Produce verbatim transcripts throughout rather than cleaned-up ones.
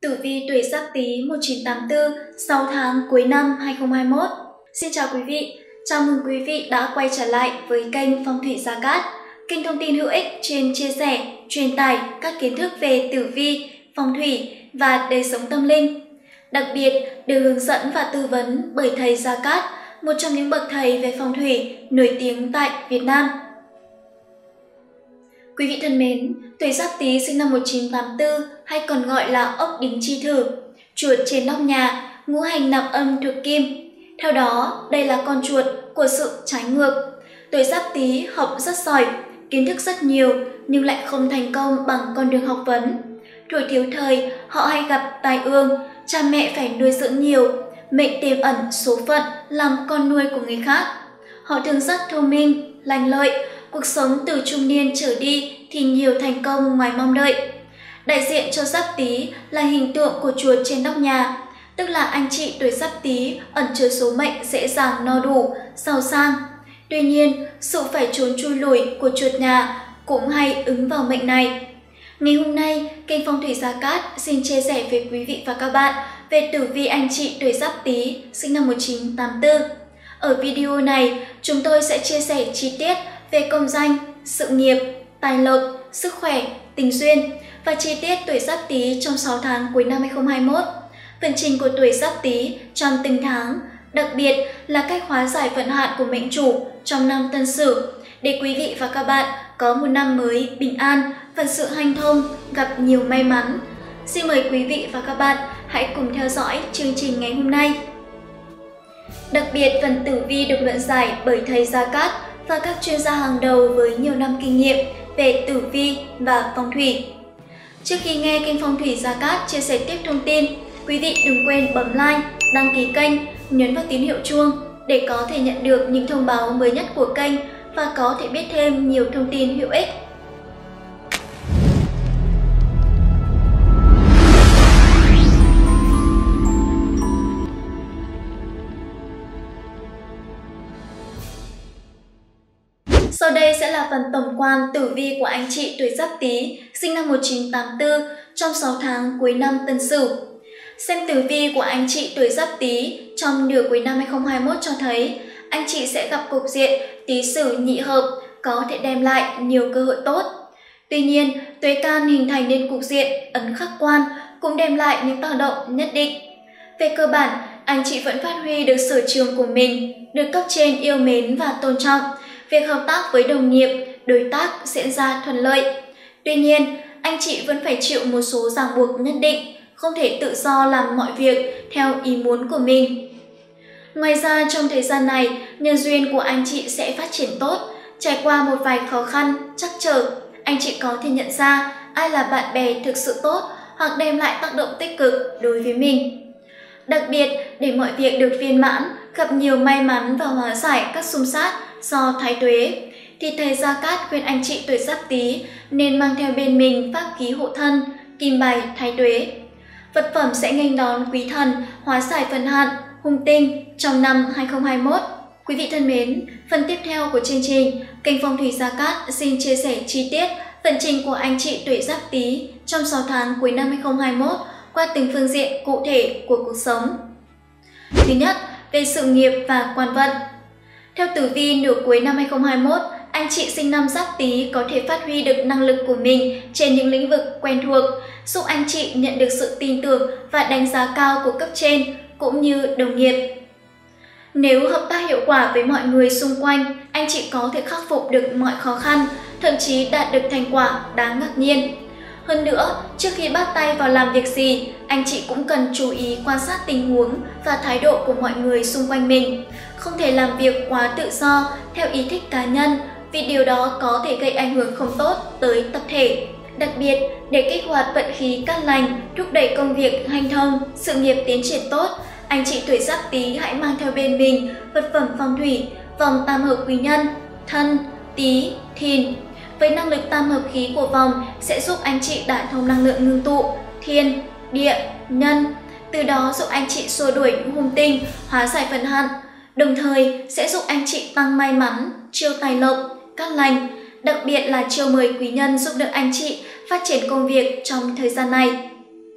Tử vi tuổi Giáp Tý một nghìn chín trăm tám mươi tư, sáu tháng cuối năm hai nghìn không trăm hai mươi mốt. Xin chào quý vị, chào mừng quý vị đã quay trở lại với kênh Phong thủy Gia Cát, kênh thông tin hữu ích chuyên chia sẻ, truyền tải các kiến thức về tử vi, phong thủy và đời sống tâm linh. Đặc biệt được hướng dẫn và tư vấn bởi thầy Gia Cát, một trong những bậc thầy về phong thủy nổi tiếng tại Việt Nam. Quý vị thân mến, tuổi Giáp Tý sinh năm một nghìn chín trăm tám mươi tư hay còn gọi là ốc đính chi thử, chuột trên nóc nhà, ngũ hành nạp âm thuộc kim. Theo đó, đây là con chuột của sự trái ngược. Tuổi Giáp Tý học rất giỏi, kiến thức rất nhiều nhưng lại không thành công bằng con đường học vấn. Tuổi thiếu thời, họ hay gặp tai ương, cha mẹ phải nuôi dưỡng nhiều, mệnh tiềm ẩn số phận làm con nuôi của người khác. Họ thường rất thông minh, lành lợi, cuộc sống từ trung niên trở đi thì nhiều thành công ngoài mong đợi. Đại diện cho Giáp Tý là hình tượng của chuột trên nóc nhà, tức là anh chị tuổi Giáp Tý ẩn chứa số mệnh dễ dàng no đủ, giàu sang. Tuy nhiên, sự phải trốn chui lủi của chuột nhà cũng hay ứng vào mệnh này. Ngày hôm nay, kênh Phong thủy Gia Cát xin chia sẻ với quý vị và các bạn về tử vi anh chị tuổi Giáp Tý sinh năm một nghìn chín trăm tám mươi tư. Ở video này, chúng tôi sẽ chia sẻ chi tiết về công danh, sự nghiệp, tài lộc, sức khỏe, tình duyên và chi tiết tuổi Giáp Tý trong sáu tháng cuối năm hai nghìn không trăm hai mươi mốt. Vận trình của tuổi Giáp Tý trong từng tháng, đặc biệt là cách hóa giải vận hạn của mệnh chủ trong năm Tân Sửu để quý vị và các bạn có một năm mới bình an, vận sự hanh thông, gặp nhiều may mắn. Xin mời quý vị và các bạn hãy cùng theo dõi chương trình ngày hôm nay. Đặc biệt, phần tử vi được luận giải bởi thầy Gia Cát và các chuyên gia hàng đầu với nhiều năm kinh nghiệm về tử vi và phong thủy. Trước khi nghe kênh Phong thủy Gia Cát chia sẻ tiếp thông tin, quý vị đừng quên bấm like, đăng ký kênh, nhấn vào tín hiệu chuông để có thể nhận được những thông báo mới nhất của kênh và có thể biết thêm nhiều thông tin hữu ích. Sau đây sẽ là phần tổng quan tử vi của anh chị tuổi Giáp Tý sinh năm một nghìn chín trăm tám mươi tư trong sáu tháng cuối năm Tân Sửu. Xem tử vi của anh chị tuổi Giáp Tý trong nửa cuối năm hai nghìn không trăm hai mươi mốt cho thấy anh chị sẽ gặp cục diện Tý Sửu nhị hợp có thể đem lại nhiều cơ hội tốt. Tuy nhiên, tuế can hình thành nên cục diện ấn khắc quan cũng đem lại những tác động nhất định. Về cơ bản, anh chị vẫn phát huy được sở trường của mình, được cấp trên yêu mến và tôn trọng. Việc hợp tác với đồng nghiệp, đối tác diễn ra thuận lợi. Tuy nhiên, anh chị vẫn phải chịu một số ràng buộc nhất định, không thể tự do làm mọi việc theo ý muốn của mình. Ngoài ra, trong thời gian này, nhân duyên của anh chị sẽ phát triển tốt. Trải qua một vài khó khăn, trắc trở, anh chị có thể nhận ra ai là bạn bè thực sự tốt hoặc đem lại tác động tích cực đối với mình. Đặc biệt, để mọi việc được viên mãn, gặp nhiều may mắn và hóa giải các xung sát do thái tuế, thì thầy Gia Cát khuyên anh chị tuổi Giáp Tý nên mang theo bên mình pháp khí hộ thân, kim bài thái tuế. Vật phẩm sẽ nghênh đón quý thần, hóa giải vận hạn, hung tinh trong năm hai nghìn không trăm hai mươi mốt. Quý vị thân mến, phần tiếp theo của chương trình, kênh Phong thủy Gia Cát xin chia sẻ chi tiết vận trình của anh chị tuổi Giáp Tý trong sáu tháng cuối năm hai nghìn không trăm hai mươi mốt qua từng phương diện cụ thể của cuộc sống. Thứ nhất, về sự nghiệp và quan vận. Theo tử vi nửa cuối năm hai nghìn không trăm hai mươi mốt, anh chị sinh năm Giáp Tý có thể phát huy được năng lực của mình trên những lĩnh vực quen thuộc, giúp anh chị nhận được sự tin tưởng và đánh giá cao của cấp trên cũng như đồng nghiệp. Nếu hợp tác hiệu quả với mọi người xung quanh, anh chị có thể khắc phục được mọi khó khăn, thậm chí đạt được thành quả đáng ngạc nhiên. Hơn nữa, trước khi bắt tay vào làm việc gì, anh chị cũng cần chú ý quan sát tình huống và thái độ của mọi người xung quanh mình. Không thể làm việc quá tự do, theo ý thích cá nhân, vì điều đó có thể gây ảnh hưởng không tốt tới tập thể. Đặc biệt, để kích hoạt vận khí cát lành, thúc đẩy công việc hanh thông, sự nghiệp tiến triển tốt, anh chị tuổi Giáp Tý hãy mang theo bên mình vật phẩm phong thủy, vòng tam hợp quý nhân, Thân, Tý, Thìn. Với năng lực tam hợp khí của vòng sẽ giúp anh chị đả thông năng lượng ngưng tụ, thiên, địa, nhân, từ đó giúp anh chị xua đuổi những hung tinh, hóa giải vận hạn, đồng thời sẽ giúp anh chị tăng may mắn, chiêu tài lộc, cát lành, đặc biệt là chiêu mời quý nhân giúp đỡ anh chị phát triển công việc trong thời gian này.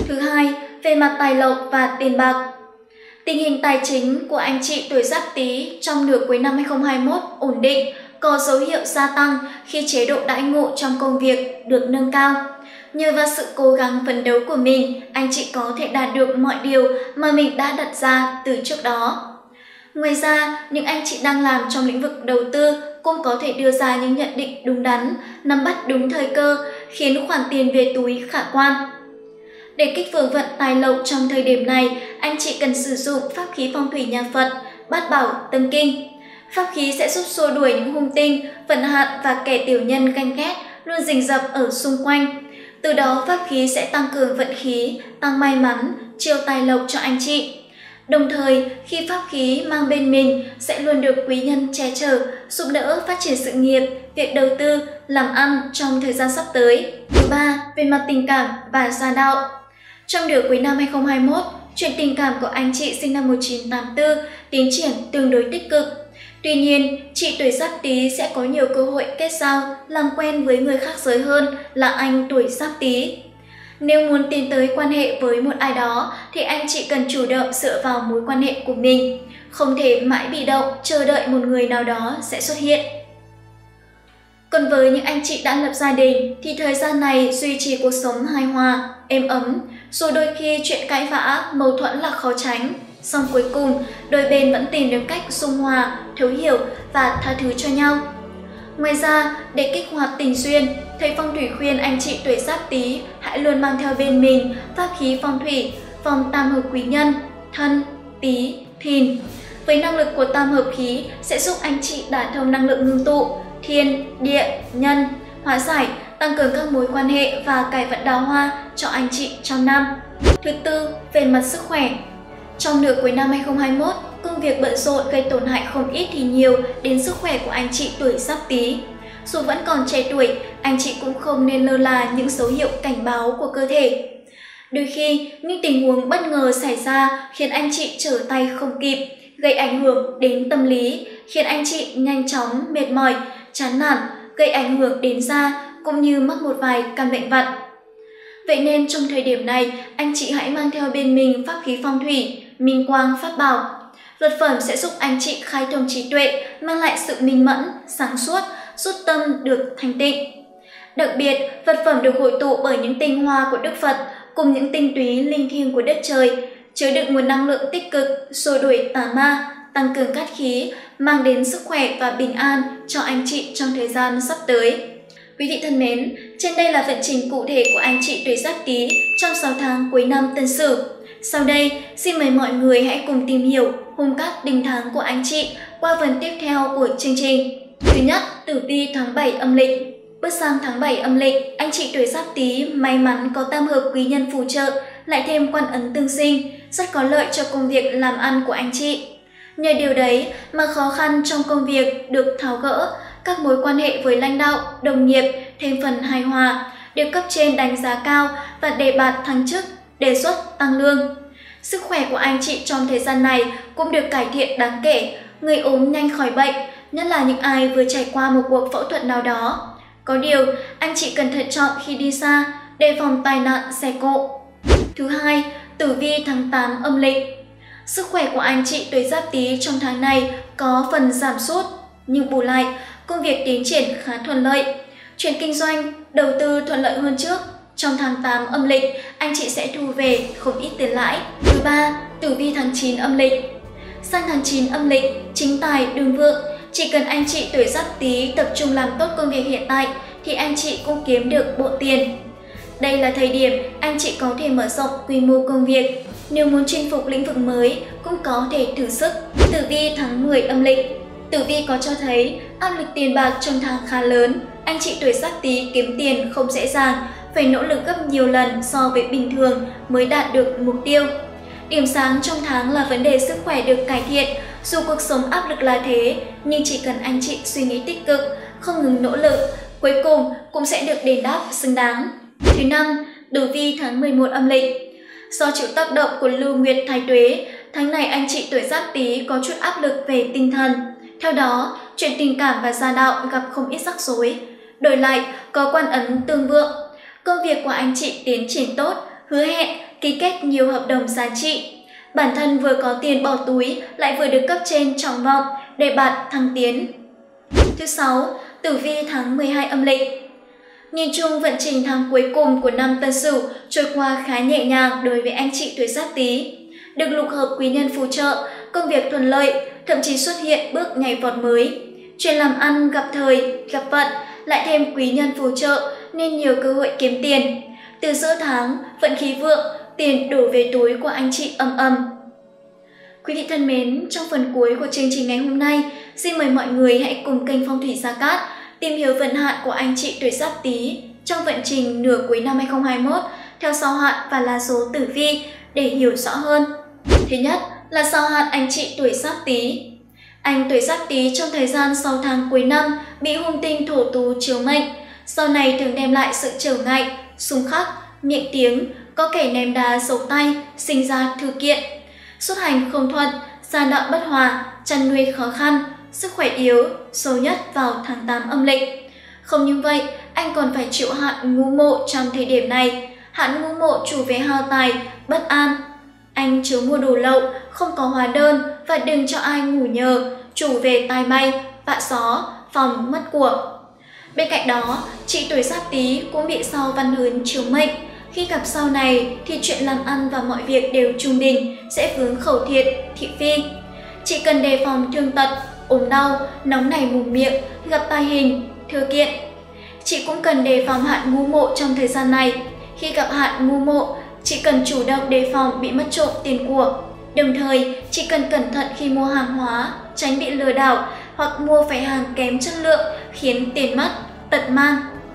Thứ hai, về mặt tài lộc và tiền bạc. Tình hình tài chính của anh chị tuổi Giáp Tý trong nửa cuối năm hai không hai mốt ổn định, có dấu hiệu gia tăng khi chế độ đãi ngộ trong công việc được nâng cao. Nhờ vào sự cố gắng phấn đấu của mình, anh chị có thể đạt được mọi điều mà mình đã đặt ra từ trước đó. Ngoài ra, những anh chị đang làm trong lĩnh vực đầu tư cũng có thể đưa ra những nhận định đúng đắn, nắm bắt đúng thời cơ, khiến khoản tiền về túi khả quan. Để kích vượng vận tài lộc trong thời điểm này, anh chị cần sử dụng pháp khí phong thủy nhà Phật, Bát Bảo Tâm Kinh. Pháp khí sẽ giúp xua đuổi những hung tinh, vận hạn và kẻ tiểu nhân ganh ghét luôn rình rập ở xung quanh. Từ đó, pháp khí sẽ tăng cường vận khí, tăng may mắn, chiêu tài lộc cho anh chị. Đồng thời, khi pháp khí mang bên mình sẽ luôn được quý nhân che chở, giúp đỡ phát triển sự nghiệp, việc đầu tư, làm ăn trong thời gian sắp tới. Thứ ba, về mặt tình cảm và gia đạo. Trong nửa cuối năm hai không hai mốt, chuyện tình cảm của anh chị sinh năm một nghìn chín trăm tám mươi tư tiến triển tương đối tích cực. Tuy nhiên, chị tuổi Giáp Tý sẽ có nhiều cơ hội kết giao, làm quen với người khác giới hơn là anh tuổi Giáp Tý. Nếu muốn tiến tới quan hệ với một ai đó thì anh chị cần chủ động dựa vào mối quan hệ của mình, không thể mãi bị động chờ đợi một người nào đó sẽ xuất hiện. Còn với những anh chị đã lập gia đình thì thời gian này duy trì cuộc sống hài hòa, êm ấm, dù đôi khi chuyện cãi vã, mâu thuẫn là khó tránh, song cuối cùng đôi bên vẫn tìm được cách dung hòa, thấu hiểu và tha thứ cho nhau. Ngoài ra, để kích hoạt tình duyên, thầy phong thủy khuyên anh chị tuổi Giáp Tý hãy luôn mang theo bên mình pháp khí phong thủy, vòng tam hợp quý nhân, Thân, Tý, Thìn. Với năng lực của tam hợp khí sẽ giúp anh chị đả thông năng lượng ngưng tụ, thiên, địa, nhân, hóa giải, tăng cường các mối quan hệ và cải vận đào hoa cho anh chị trong năm. Thứ tư, về mặt sức khỏe. Trong nửa cuối năm hai không hai mốt, công việc bận rộn gây tổn hại không ít thì nhiều đến sức khỏe của anh chị tuổi Giáp Tý. Dù vẫn còn trẻ tuổi, anh chị cũng không nên lơ là những dấu hiệu cảnh báo của cơ thể. Đôi khi, những tình huống bất ngờ xảy ra khiến anh chị trở tay không kịp, gây ảnh hưởng đến tâm lý, khiến anh chị nhanh chóng mệt mỏi, chán nản, gây ảnh hưởng đến da cũng như mắc một vài căn bệnh vặt. Vậy nên trong thời điểm này, anh chị hãy mang theo bên mình pháp khí phong thủy, minh quang pháp bảo. Vật phẩm sẽ giúp anh chị khai thông trí tuệ, mang lại sự minh mẫn, sáng suốt, giúp tâm được thanh tịnh. Đặc biệt, vật phẩm được hội tụ bởi những tinh hoa của Đức Phật cùng những tinh túy linh thiêng của đất trời, chứa đựng nguồn năng lượng tích cực, xua đuổi tà ma, tăng cường cát khí, mang đến sức khỏe và bình an cho anh chị trong thời gian sắp tới. Quý vị thân mến, trên đây là vận trình cụ thể của anh chị tuổi Giáp Tý trong sáu tháng cuối năm Tân Sửu. Sau đây, xin mời mọi người hãy cùng tìm hiểu hung cát đinh tháng của anh chị qua phần tiếp theo của chương trình. Thứ nhất, tử vi tháng bảy âm lịch. Bước sang tháng bảy âm lịch, anh chị tuổi Giáp Tý may mắn có tam hợp quý nhân phù trợ, lại thêm quan ấn tương sinh, rất có lợi cho công việc làm ăn của anh chị. Nhờ điều đấy mà khó khăn trong công việc được tháo gỡ, các mối quan hệ với lãnh đạo, đồng nghiệp thêm phần hài hòa, được cấp trên đánh giá cao và đề bạt thăng chức, đề xuất tăng lương. Sức khỏe của anh chị trong thời gian này cũng được cải thiện đáng kể, người ốm nhanh khỏi bệnh, nhất là những ai vừa trải qua một cuộc phẫu thuật nào đó. Có điều, anh chị cần thận trọng khi đi xa, đề phòng tai nạn xe cộ. Thứ hai, tử vi tháng tám âm lịch. Sức khỏe của anh chị tuổi Giáp Tý trong tháng này có phần giảm sút, nhưng bù lại, công việc tiến triển khá thuận lợi. Chuyện kinh doanh, đầu tư thuận lợi hơn trước. Trong tháng tám âm lịch, anh chị sẽ thu về không ít tiền lãi. Thứ ba, tử vi tháng chín âm lịch. Sang tháng chín âm lịch, chính tài đường vượng. Chỉ cần anh chị tuổi Giáp Tý tập trung làm tốt công việc hiện tại thì anh chị cũng kiếm được bộ tiền. Đây là thời điểm anh chị có thể mở rộng quy mô công việc. Nếu muốn chinh phục lĩnh vực mới cũng có thể thử sức. Tử vi tháng mười âm lịch. Tử vi có cho thấy áp lực tiền bạc trong tháng khá lớn. Anh chị tuổi Giáp Tý kiếm tiền không dễ dàng, phải nỗ lực gấp nhiều lần so với bình thường mới đạt được mục tiêu. Điểm sáng trong tháng là vấn đề sức khỏe được cải thiện. Dù cuộc sống áp lực là thế, nhưng chỉ cần anh chị suy nghĩ tích cực, không ngừng nỗ lực, cuối cùng cũng sẽ được đền đáp xứng đáng. Thứ năm, tử vi tháng mười một âm lịch. Do chịu tác động của lưu nguyệt thái tuế, tháng này anh chị tuổi Giáp Tý có chút áp lực về tinh thần. Theo đó, chuyện tình cảm và gia đạo gặp không ít rắc rối. Đổi lại, có quan ấn tương vượng. Công việc của anh chị tiến triển tốt, hứa hẹn ký kết nhiều hợp đồng giá trị. Bản thân vừa có tiền bỏ túi lại vừa được cấp trên trọng vọng để bạn thăng tiến. Thứ sáu, tử vi tháng mười hai âm lịch. Nhìn chung vận trình tháng cuối cùng của năm Tân Sửu trôi qua khá nhẹ nhàng đối với anh chị tuổi Giáp Tý. Được lục hợp quý nhân phù trợ, công việc thuận lợi, thậm chí xuất hiện bước nhảy vọt mới. Chuyện làm ăn gặp thời, gặp vận, lại thêm quý nhân phù trợ nên nhiều cơ hội kiếm tiền. Từ giữa tháng, vận khí vượng, tiền đổ về túi của anh chị âm âm. Quý vị thân mến, trong phần cuối của chương trình ngày hôm nay, xin mời mọi người hãy cùng kênh Phong thủy Gia Cát tìm hiểu vận hạn của anh chị tuổi Giáp Tý trong vận trình nửa cuối năm hai không hai mốt theo sao hạn và lá số tử vi để hiểu rõ hơn. Thứ nhất là sao hạn anh chị tuổi Giáp Tý. Anh tuổi Giáp Tý trong thời gian sáu tháng cuối năm bị hung tinh thổ tú chiếu mệnh, sau này thường đem lại sự trở ngại, xung khắc, miệng tiếng, có kẻ ném đá giấu tay, sinh ra thư kiện. Xuất hành không thuận, gia đạo bất hòa, chăn nuôi khó khăn, sức khỏe yếu, xấu nhất vào tháng tám âm lịch. Không những vậy, anh còn phải chịu hạn ngũ mộ trong thời điểm này. Hạn ngũ mộ chủ về hao tài, bất an. Anh chớ mua đồ lậu, không có hóa đơn và đừng cho ai ngủ nhờ, chủ về tai bay, vạ gió, phòng mất của. Bên cạnh đó, chị tuổi Giáp Tý cũng bị sao văn hớn chiếu mệnh. Khi gặp sao này thì chuyện làm ăn và mọi việc đều trung bình, sẽ vướng khẩu thiệt, thị phi. Chị cần đề phòng thương tật, ốm đau, nóng nảy mồm miệng, gặp tai hình, thư kiện. Chị cũng cần đề phòng hạn ngũ mộ trong thời gian này. Khi gặp hạn ngũ mộ, chị cần chủ động đề phòng bị mất trộm tiền của. Đồng thời, chị cần cẩn thận khi mua hàng hóa, tránh bị lừa đảo hoặc mua phải hàng kém chất lượng khiến tiền mất, tật mang.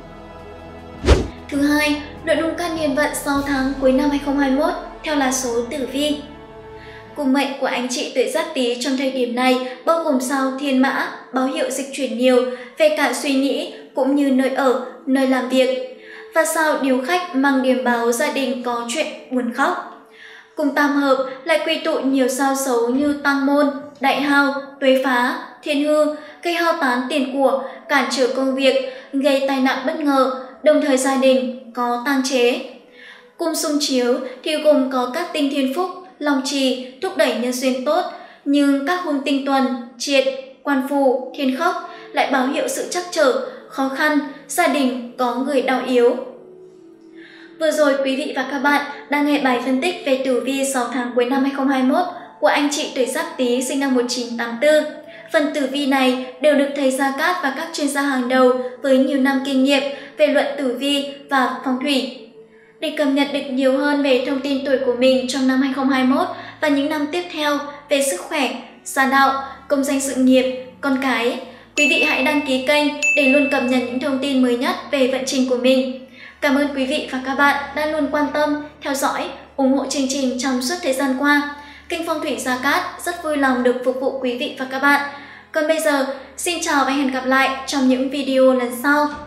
Thứ hai, nội dung căn niên vận sáu tháng cuối năm hai không hai mốt theo là số tử vi. Cung mệnh của anh chị tuổi Giáp Tý trong thời điểm này bao gồm sao Thiên Mã, báo hiệu dịch chuyển nhiều về cả suy nghĩ cũng như nơi ở, nơi làm việc. Và sao Điếu Khách mang điểm báo gia đình có chuyện buồn khóc. Cùng tam hợp lại quy tụ nhiều sao xấu như Tăng Môn, Đại Hao, Tuế Phá, Thiên Hư, gây hao tán tiền của, cản trở công việc, gây tai nạn bất ngờ, đồng thời gia đình có tang chế. Cung xung chiếu thì gồm có các tinh thiên phúc, long trì, thúc đẩy nhân duyên tốt, nhưng các hung tinh tuần, triệt, quan phù, thiên khốc lại báo hiệu sự trắc trở, khó khăn, gia đình có người đau yếu. Vừa rồi quý vị và các bạn đang nghe bài phân tích về tử vi sáu tháng cuối năm hai không hai mốt của anh chị tuổi Giáp Tý sinh năm một nghìn chín trăm tám mươi tư. Phần tử vi này đều được thầy Gia Cát và các chuyên gia hàng đầu với nhiều năm kinh nghiệm về luận tử vi và phong thủy. Để cập nhật được nhiều hơn về thông tin tuổi của mình trong năm hai không hai mốt và những năm tiếp theo về sức khỏe, gia đạo, công danh sự nghiệp, con cái, quý vị hãy đăng ký kênh để luôn cập nhật những thông tin mới nhất về vận trình của mình. Cảm ơn quý vị và các bạn đã luôn quan tâm, theo dõi, ủng hộ chương trình trong suốt thời gian qua. Kênh Phong thủy Gia Cát rất vui lòng được phục vụ quý vị và các bạn. Còn bây giờ, xin chào và hẹn gặp lại trong những video lần sau.